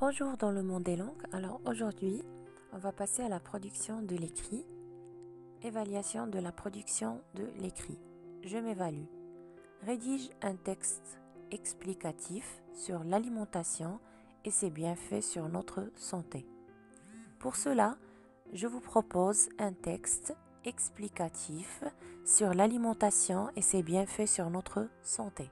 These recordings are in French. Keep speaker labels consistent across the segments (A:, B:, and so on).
A: Bonjour dans le monde des langues. Alors aujourd'hui, on va passer à la production de l'écrit. Évaluation de la production de l'écrit. Je m'évalue. Rédige un texte explicatif sur l'alimentation et ses bienfaits sur notre santé. Pour cela, je vous propose un texte explicatif sur l'alimentation et ses bienfaits sur notre santé.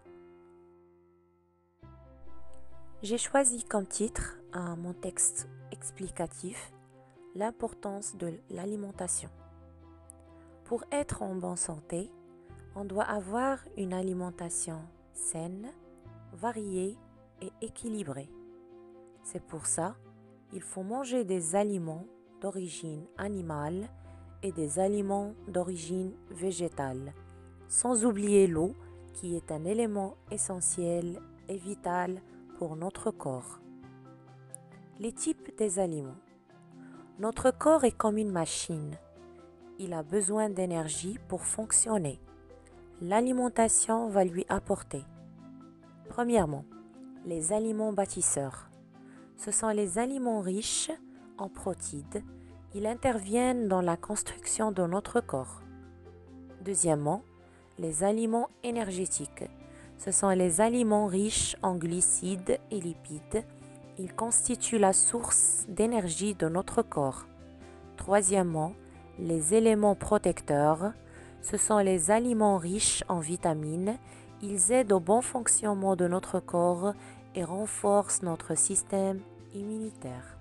A: J'ai choisi comme titre à mon texte explicatif l'importance de l'alimentation. Pour être en bonne santé, on doit avoir une alimentation saine, variée et équilibrée. C'est pour ça qu'il faut manger des aliments d'origine animale et des aliments d'origine végétale, sans oublier l'eau qui est un élément essentiel et vital pour notre corps. Les types des aliments. Notre corps est comme une machine. Il a besoin d'énergie pour fonctionner. L'alimentation va lui apporter. Premièrement, les aliments bâtisseurs. Ce sont les aliments riches en protides. Ils interviennent dans la construction de notre corps. Deuxièmement, les aliments énergétiques. Ce sont les aliments riches en glucides et lipides. Ils constituent la source d'énergie de notre corps. Troisièmement, les éléments protecteurs. Ce sont les aliments riches en vitamines. Ils aident au bon fonctionnement de notre corps et renforcent notre système immunitaire.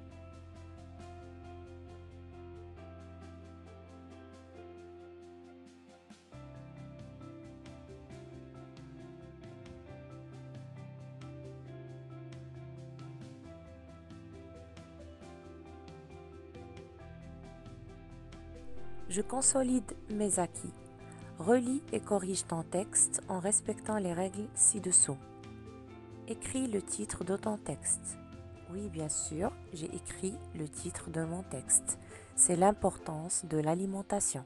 A: Je consolide mes acquis. Relis et corrige ton texte en respectant les règles ci-dessous. Écris le titre de ton texte. Oui, bien sûr, j'ai écrit le titre de mon texte. C'est l'importance de l'alimentation.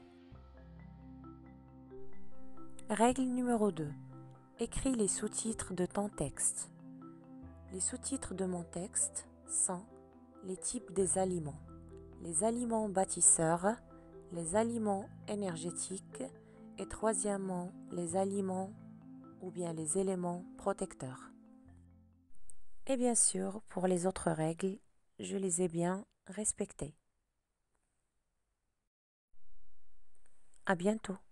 A: Règle numéro 2. Écris les sous-titres de ton texte. Les sous-titres de mon texte sont les types des aliments, les aliments bâtisseurs, les aliments énergétiques et troisièmement, les aliments ou bien les éléments protecteurs. Et bien sûr, pour les autres règles, je les ai bien respectées. À bientôt.